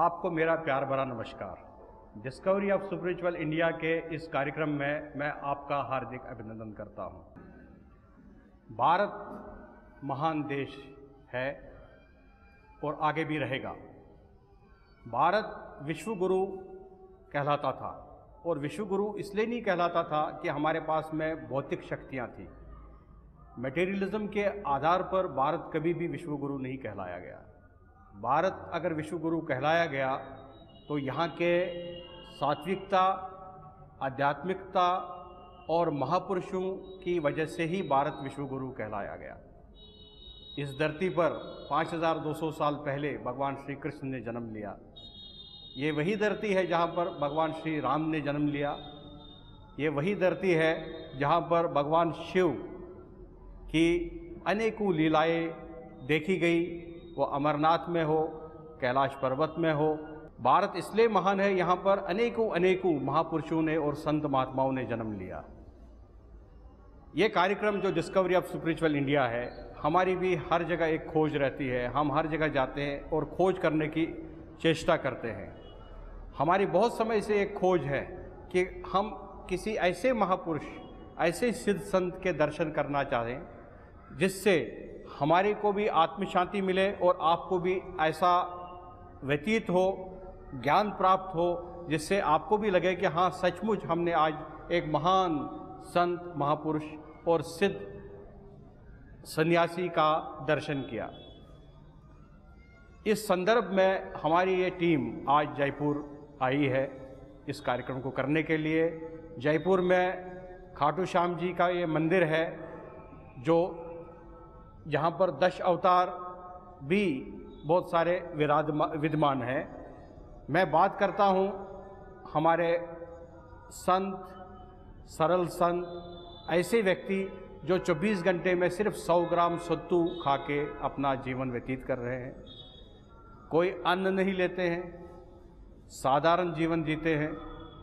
आपको मेरा प्यार भरा नमस्कार। डिस्कवरी ऑफ स्पिरिचुअल इंडिया के इस कार्यक्रम में मैं आपका हार्दिक अभिनंदन करता हूं। भारत महान देश है और आगे भी रहेगा। भारत विश्व गुरु कहलाता था और विश्व गुरु इसलिए नहीं कहलाता था कि हमारे पास में भौतिक शक्तियां थी। मटेरियलिज्म के आधार पर भारत कभी भी विश्व गुरु नहीं कहलाया गया। भारत अगर विश्व गुरु कहलाया गया तो यहाँ के सात्विकता, आध्यात्मिकता और महापुरुषों की वजह से ही भारत विश्व गुरु कहलाया गया। इस धरती पर 5200 साल पहले भगवान श्री कृष्ण ने जन्म लिया। ये वही धरती है जहाँ पर भगवान श्री राम ने जन्म लिया। ये वही धरती है जहाँ पर भगवान शिव की अनेकों लीलाएं देखी गई, वो अमरनाथ में हो, कैलाश पर्वत में हो। भारत इसलिए महान है, यहाँ पर अनेकों महापुरुषों ने और संत महात्माओं ने जन्म लिया। ये कार्यक्रम जो डिस्कवरी ऑफ स्पिरिचुअल इंडिया है, हमारी भी हर जगह एक खोज रहती है। हम हर जगह जाते हैं और खोज करने की चेष्टा करते हैं। हमारी बहुत समय से एक खोज है कि हम किसी ऐसे महापुरुष, ऐसे सिद्ध संत के दर्शन करना चाहें जिससे हमारे को भी आत्म शांति मिले और आपको भी ऐसा व्यतीत हो, ज्ञान प्राप्त हो, जिससे आपको भी लगे कि हाँ, सचमुच हमने आज एक महान संत, महापुरुष और सिद्ध सन्यासी का दर्शन किया। इस संदर्भ में हमारी ये टीम आज जयपुर आई है इस कार्यक्रम को करने के लिए। जयपुर में खाटू श्याम जी का ये मंदिर है जो जहाँ पर 10 अवतार भी बहुत सारे विद्यमान हैं। मैं बात करता हूँ हमारे संत, सरल संत, ऐसे व्यक्ति जो 24 घंटे में सिर्फ 100 ग्राम सत्तू खा के अपना जीवन व्यतीत कर रहे हैं। कोई अन्न नहीं लेते हैं, साधारण जीवन जीते हैं,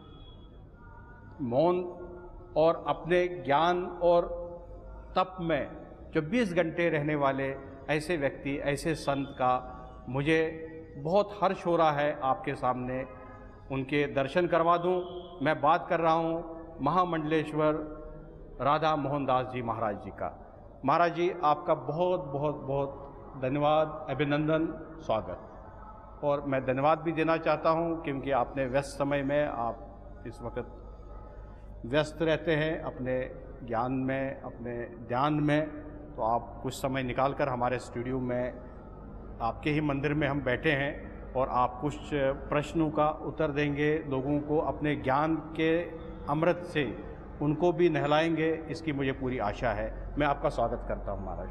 मौन और अपने ज्ञान और तप में 24 घंटे रहने वाले ऐसे व्यक्ति, ऐसे संत का मुझे बहुत हर्ष हो रहा है आपके सामने उनके दर्शन करवा दूं। मैं बात कर रहा हूं महामंडलेश्वर राधा मोहन दास जी महाराज जी का। महाराज जी, आपका बहुत बहुत बहुत धन्यवाद, अभिनंदन, स्वागत। और मैं धन्यवाद भी देना चाहता हूं क्योंकि आपने व्यस्त समय में, आप इस वक्त व्यस्त रहते हैं अपने ज्ञान में, अपने ध्यान में, तो आप कुछ समय निकालकर हमारे स्टूडियो में, आपके ही मंदिर में हम बैठे हैं और आप कुछ प्रश्नों का उत्तर देंगे, लोगों को अपने ज्ञान के अमृत से उनको भी नहलाएंगे, इसकी मुझे पूरी आशा है। मैं आपका स्वागत करता हूं महाराज।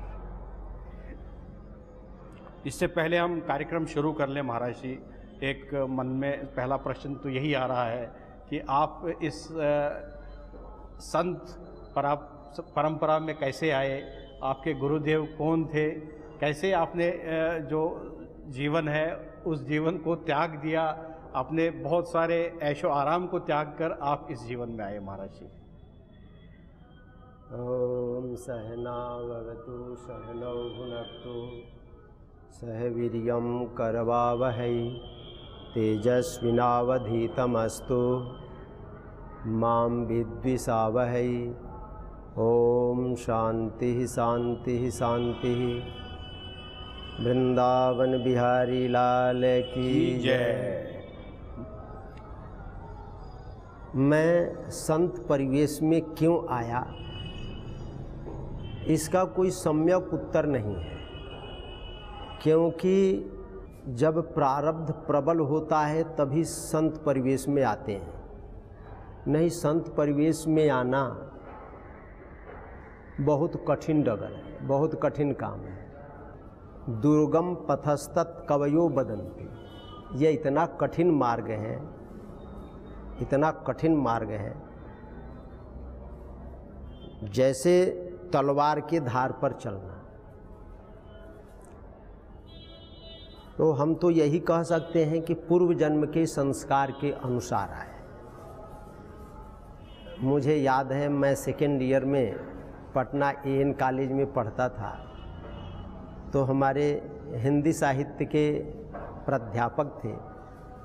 इससे पहले हम कार्यक्रम शुरू कर लें महाराज जी, एक मन में पहला प्रश्न तो यही आ रहा है कि आप इस संत परंपरा में कैसे आए, आपके गुरुदेव कौन थे, कैसे आपने जो जीवन है उस जीवन को त्याग दिया, आपने बहुत सारे ऐशो आराम को त्याग कर आप इस जीवन में आए महाराज जी। ओम सहना भवतु सहनौ भुनक्तु सह वीर्यं करवावहै तेजस्विनावधीतमस्तु मां विद्विषावहै। ओम शांति शांति शांति। वृंदावन बिहारी लाल की जय। मैं संत परिवेश में क्यों आया, इसका कोई सम्यक उत्तर नहीं है, क्योंकि जब प्रारब्ध प्रबल होता है तभी संत परिवेश में आते हैं। नहीं, संत परिवेश में आना बहुत कठिन डगर है, बहुत कठिन काम है। दुर्गम पथस्तत् कवयो बदन्ति, यह इतना कठिन मार्ग है, इतना कठिन मार्ग है जैसे तलवार के धार पर चलना। तो हम तो यही कह सकते हैं कि पूर्व जन्म के संस्कार के अनुसार आए। मुझे याद है, मैं सेकेंड ईयर में पटना एएन कॉलेज में पढ़ता था, तो हमारे हिंदी साहित्य के प्राध्यापक थे,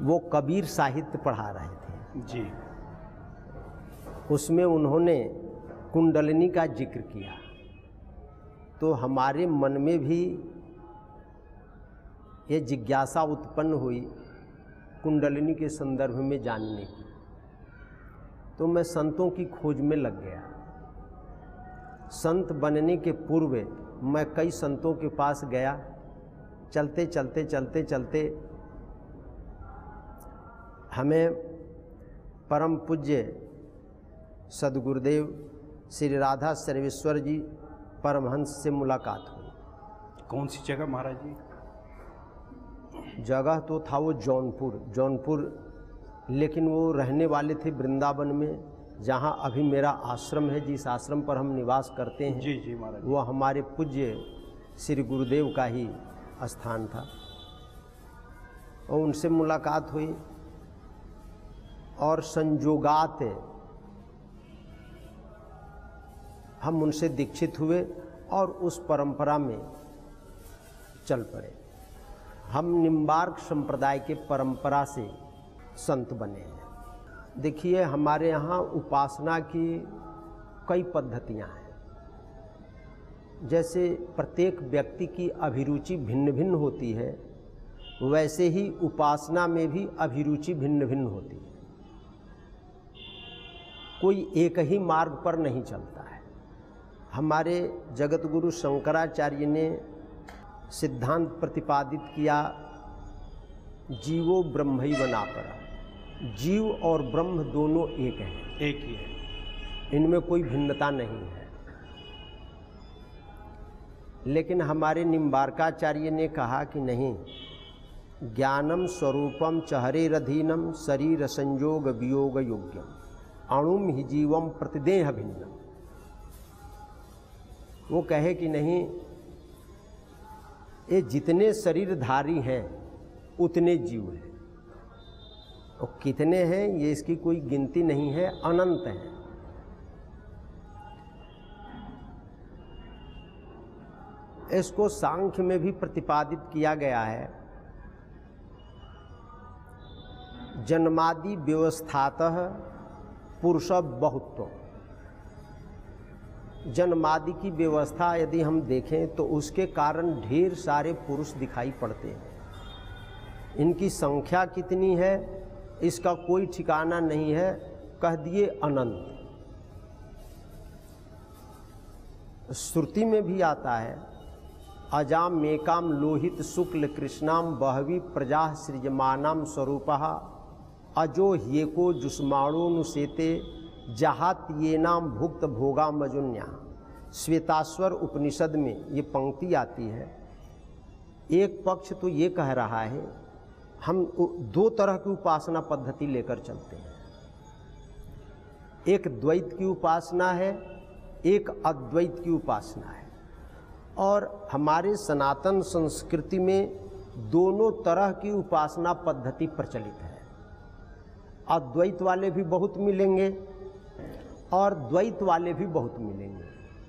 वो कबीर साहित्य पढ़ा रहे थे जी। उसमें उन्होंने कुंडलिनी का जिक्र किया, तो हमारे मन में भी ये जिज्ञासा उत्पन्न हुई कुंडलिनी के संदर्भ में जानने की। तो मैं संतों की खोज में लग गया। संत बनने के पूर्व मैं कई संतों के पास गया। चलते चलते चलते चलते हमें परम पूज्य सद्गुरुदेव श्री राधा सर्वेश्वर जी परमहंस से मुलाकात हुई। कौन सी जगह महाराज जी? जगह तो था वो जौनपुर, लेकिन वो रहने वाले थे वृंदावन में, जहाँ अभी मेरा आश्रम है, जिस आश्रम पर हम निवास करते हैं। जी जी महाराज। वो हमारे पूज्य श्री गुरुदेव का ही स्थान था। और उनसे मुलाकात हुई और संजोगात हम उनसे दीक्षित हुए और उस परंपरा में चल पड़े। हम निम्बार्क संप्रदाय के परंपरा से संत बने हैं। देखिए, हमारे यहाँ उपासना की कई पद्धतियाँ हैं। जैसे प्रत्येक व्यक्ति की अभिरुचि भिन्न भिन्न होती है, वैसे ही उपासना में भी अभिरुचि भिन्न भिन्न होती है। कोई एक ही मार्ग पर नहीं चलता है। हमारे जगत गुरु शंकराचार्य ने सिद्धांत प्रतिपादित किया, जीवो ब्रह्मैवना परा। जीव और ब्रह्म दोनों एक हैं, एक ही है, इनमें कोई भिन्नता नहीं है। लेकिन हमारे निम्बार्काचार्य ने कहा कि नहीं, ज्ञानम स्वरूपम चहरेरधीनम शरीर संयोग वियोग योग्यम अणुम ही जीवम प्रतिदेह भिन्नम। वो कहे कि नहीं, ये जितने शरीरधारी हैं उतने जीव हैं, और कितने हैं ये इसकी कोई गिनती नहीं है, अनंत हैं। इसको सांख्य में भी प्रतिपादित किया गया है। जन्मादि व्यवस्थातः पुरुष बहुत्व। जन्मादि की व्यवस्था यदि हम देखें तो उसके कारण ढेर सारे पुरुष दिखाई पड़ते हैं। इनकी संख्या कितनी है इसका कोई ठिकाना नहीं है, कह दिए अनंत। श्रुति में भी आता है, अजाम मेकाम लोहित शुक्ल कृष्णाम बहवी प्रजा सृजमानाम स्वरूपः अजो ह्येको जुष्माणोनुसेते जहात ये नाम भुक्त भोगा मजुन्या। श्वेताश्वर उपनिषद में ये पंक्ति आती है। एक पक्ष तो ये कह रहा है, हम दो तरह की उपासना पद्धति लेकर चलते हैं। एक द्वैत की उपासना है, एक अद्वैत की उपासना है। और हमारे सनातन संस्कृति में दोनों तरह की उपासना पद्धति प्रचलित है। अद्वैत वाले भी बहुत मिलेंगे और द्वैत वाले भी बहुत मिलेंगे।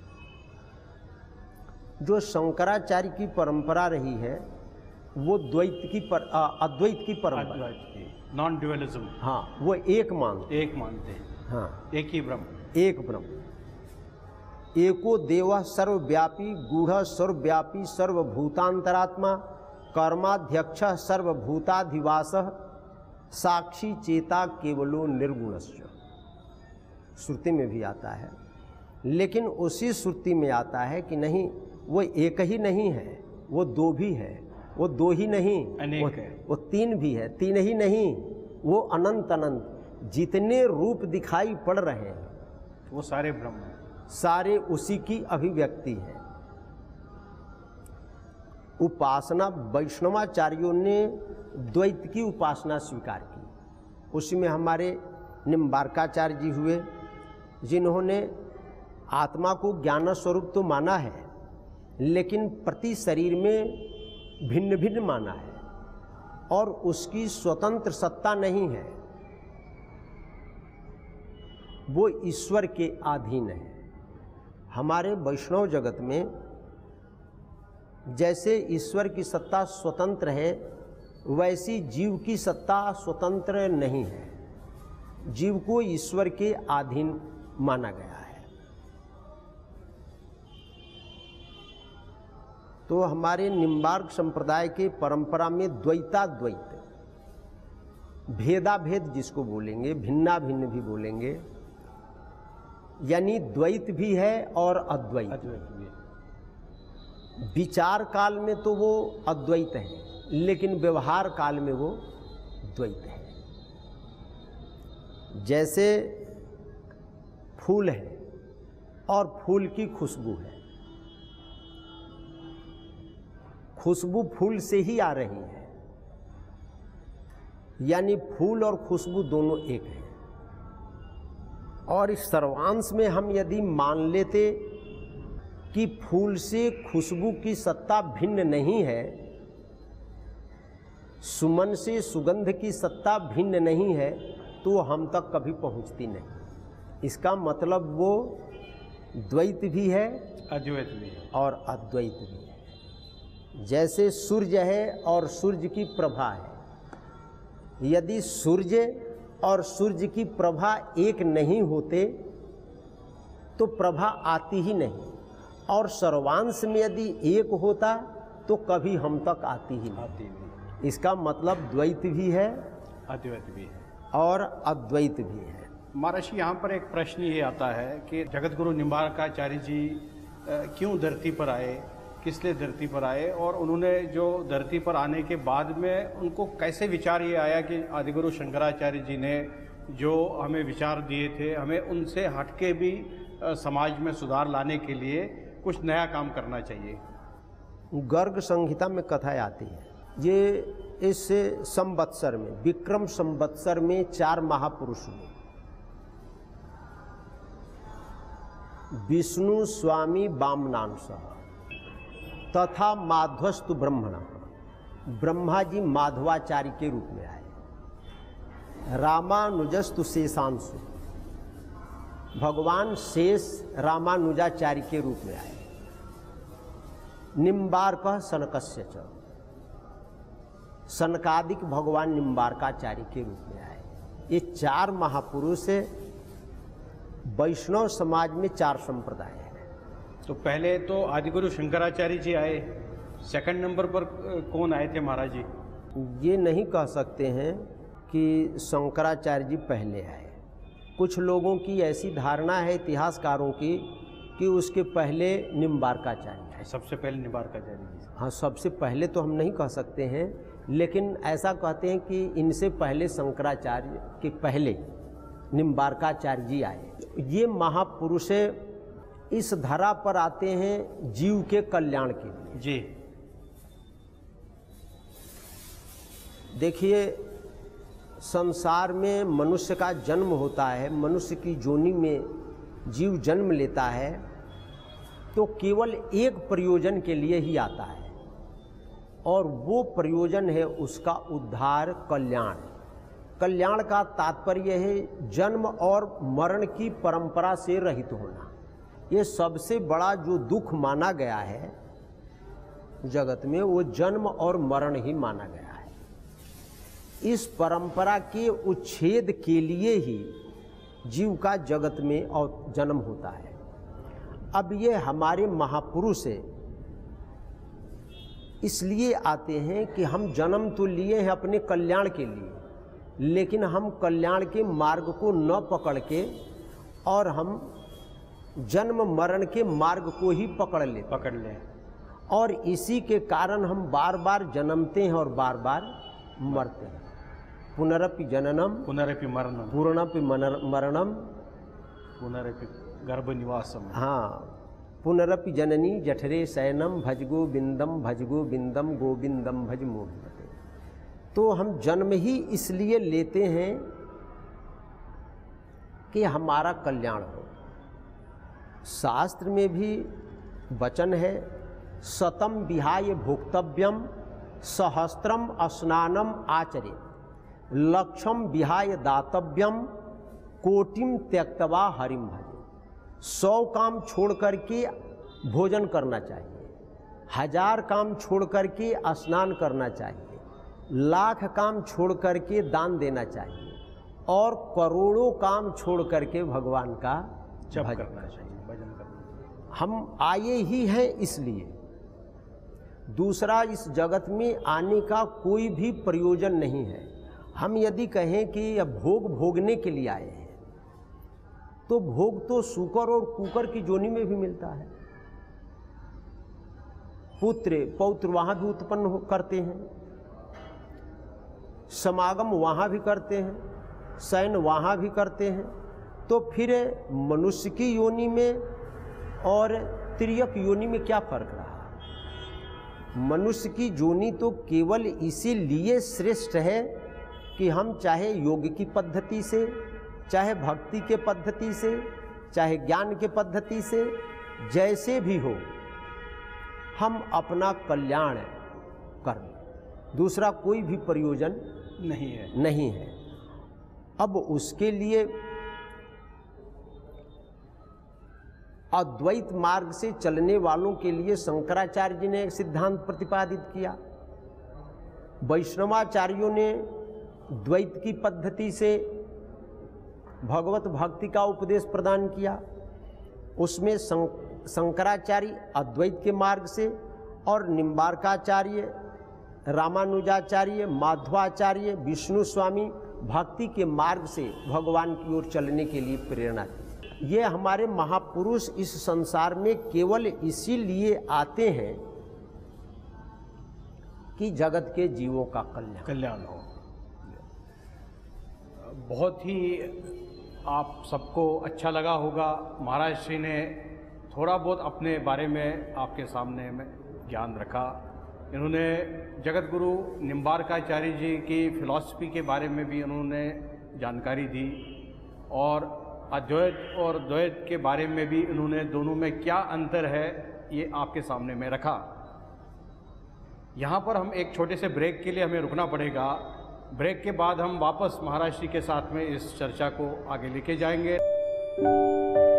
जो शंकराचार्य की परंपरा रही है वो अद्वैत की परंपरा, नॉन ड्यूअलिज्म। हाँ, वो एक मानते हैं। हाँ, एक ही ब्रह्म, एक ब्रह्म। एको देवः सर्वव्यापी गूढ़ सर्वव्यापी सर्वभूतांतरात्मा कर्माध्यक्षः सर्वभूताधिवासः साक्षी चेता केवलो निर्गुणस्य। श्रुति में भी आता है। लेकिन उसी श्रुति में आता है कि नहीं, वो एक ही नहीं है, वो दो भी है, वो दो ही नहीं, वो तीन भी है, तीन ही नहीं, वो अनंत अनंत जितने रूप दिखाई पड़ रहे हैं वो सारे ब्रह्म हैं, सारे उसी की अभिव्यक्ति है। उपासना वैष्णवाचार्यों ने द्वैत की उपासना स्वीकार की। उसी में हमारे निम्बार्काचार्य जी हुए, जिन्होंने आत्मा को ज्ञान स्वरूप तो माना है, लेकिन प्रति शरीर में भिन्न भिन्न माना है और उसकी स्वतंत्र सत्ता नहीं है, वो ईश्वर के अधीन है। हमारे वैष्णव जगत में जैसे ईश्वर की सत्ता स्वतंत्र है, वैसी जीव की सत्ता स्वतंत्र नहीं है, जीव को ईश्वर के अधीन माना गया है। तो हमारे निम्बार्क संप्रदाय के परंपरा में द्वैताद्वैत, भेदाभेद जिसको बोलेंगे, भिन्ना भिन्न भी बोलेंगे, यानी द्वैत भी है और अद्वैत भी है। विचार काल में तो वो अद्वैत है, लेकिन व्यवहार काल में वो द्वैत है। जैसे फूल है और फूल की खुशबू है, खुशबू फूल से ही आ रही है, यानी फूल और खुशबू दोनों एक हैं। और इस सर्वांश में हम यदि मान लेते कि फूल से खुशबू की सत्ता भिन्न नहीं है, सुमन से सुगंध की सत्ता भिन्न नहीं है, तो हम तक कभी पहुंचती नहीं। इसका मतलब वो द्वैत भी है, अद्वैत भी है और अद्वैत भी है। जैसे सूर्य है और सूर्य की प्रभा है, यदि सूर्य और सूर्य की प्रभा एक नहीं होते तो प्रभा आती ही नहीं, और सर्वांश में यदि एक होता तो कभी हम तक आती ही नहीं। इसका मतलब द्वैत भी है, अद्वैत भी है और अद्वैत भी है। महर्षि, यहाँ पर एक प्रश्न ये आता है कि जगत गुरु निम्बार्काचार्य जी क्यों धरती पर आए, किस लिए धरती पर आए, और उन्होंने जो धरती पर आने के बाद में उनको कैसे विचार ये आया कि आदिगुरु शंकराचार्य जी ने जो हमें विचार दिए थे, हमें उनसे हटके भी समाज में सुधार लाने के लिए कुछ नया काम करना चाहिए। गर्ग संहिता में कथाएं आती है। ये इस संवत्सर में, विक्रम संवत्सर में 4 महापुरुष हुए, विष्णु स्वामी वामनांश तथा माध्वस्तु ब्रह्मण, ब्रह्मा जी माधवाचार्य के रूप में आए, रामानुजस्तु शेषांशु, भगवान शेष रामानुजाचार्य के रूप में आए, निम्बार्क सनकस्य च, सनकादिक भगवान निम्बार्काचार्य के रूप में आए। ये 4 महापुरुष वैष्णव समाज में 4 संप्रदाय हैं। तो पहले तो आदिगुरु शंकराचार्य जी आए, सेकंड नंबर पर कौन आए थे महाराज जी? ये नहीं कह सकते हैं कि शंकराचार्य जी पहले आए। कुछ लोगों की ऐसी धारणा है, इतिहासकारों की, कि उसके पहले निम्बार्काचार्य आए। सबसे पहले निम्बार्काचार्य जी? हाँ, सबसे पहले तो हम नहीं कह सकते हैं, लेकिन ऐसा कहते हैं कि इनसे पहले शंकराचार्य के पहले निम्बार्काचार्य जी आए। ये महापुरुष इस धरा पर आते हैं जीव के कल्याण के लिए। जी देखिए, संसार में मनुष्य का जन्म होता है, मनुष्य की जोनि में जीव जन्म लेता है, तो केवल एक प्रयोजन के लिए ही आता है, और वो प्रयोजन है उसका उद्धार, कल्याण। कल्याण का तात्पर्य है जन्म और मरण की परंपरा से रहित होना। ये सबसे बड़ा जो दुख माना गया है जगत में, वो जन्म और मरण ही माना गया है। इस परंपरा के उच्छेद के लिए ही जीव का जगत में और जन्म होता है। अब ये हमारे महापुरुष इसलिए आते हैं कि हम जन्म तो लिए हैं अपने कल्याण के लिए, लेकिन हम कल्याण के मार्ग को न पकड़ के और हम जन्म मरण के मार्ग को ही पकड़ लें, और इसी के कारण हम बार बार जन्मते हैं और बार बार मरते हैं। पुनरपि जननम पुनरपि मरणम पूर्णपि मरणम पुनरपि गर्भ निवासम। हाँ, पुनरपि जननी जठरे शयनम भजगो बिंदम गोविंदम भज मोहिमते। तो हम जन्म ही इसलिए लेते हैं कि हमारा कल्याण हो। शास्त्र में भी वचन है, शतम विहाय भोक्तव्यम सहस्त्रम स्नानम आचरे, लक्षम विहाय दातव्यम कोटिम त्यक्तवा हरिम भजे। 100 काम छोड़ करके भोजन करना चाहिए, 1000 काम छोड़ करके स्नान करना चाहिए, लाख काम छोड़ करके दान देना चाहिए और करोड़ों काम छोड़ करके भगवान का जप भजन करना चाहिए, भजन करना। हम आए ही हैं इसलिए। दूसरा, इस जगत में आने का कोई भी प्रयोजन नहीं है। हम यदि कहें कि अब भोग भोगने के लिए आए हैं, तो भोग तो सूकर और कुकर की जोनी में भी मिलता है। पुत्र पौत्र वहाँ भी उत्पन्न करते हैं, समागम वहाँ भी करते हैं, शयन वहाँ भी करते हैं। तो फिर मनुष्य की योनि में और तिर्यक योनि में क्या फर्क रहा? मनुष्य की योनि तो केवल इसीलिए श्रेष्ठ है कि हम चाहे योग की पद्धति से, चाहे भक्ति के पद्धति से, चाहे ज्ञान के पद्धति से, जैसे भी हो, हम अपना कल्याण कर लें। दूसरा कोई भी प्रयोजन नहीं है। अब उसके लिए अद्वैत मार्ग से चलने वालों के लिए शंकराचार्य जी ने एक सिद्धांत प्रतिपादित किया। वैष्णवाचार्यों ने द्वैत की पद्धति से भगवत भक्ति का उपदेश प्रदान किया। उसमें शंकराचार्य अद्वैत के मार्ग से और निम्बार्काचार्य, रामानुजाचार्य, माधवाचार्य, विष्णु स्वामी भक्ति के मार्ग से भगवान की ओर चलने के लिए प्रेरणा दी। ये हमारे महापुरुष इस संसार में केवल इसीलिए आते हैं कि जगत के जीवों का कल्याण हो। बहुत ही आप सबको अच्छा लगा होगा। महाराज श्री ने थोड़ा बहुत अपने बारे में आपके सामने में ज्ञान रखा। इन्होंने जगत गुरु निम्बार्काचार्य जी की फिलॉसफी के बारे में भी उन्होंने जानकारी दी और अद्वैत और द्वैत के बारे में भी इन्होंने दोनों में क्या अंतर है ये आपके सामने में रखा। यहाँ पर हम एक छोटे से ब्रेक के लिए हमें रुकना पड़ेगा। ब्रेक के बाद हम वापस महाराज श्री के साथ में इस चर्चा को आगे लेके जाएंगे।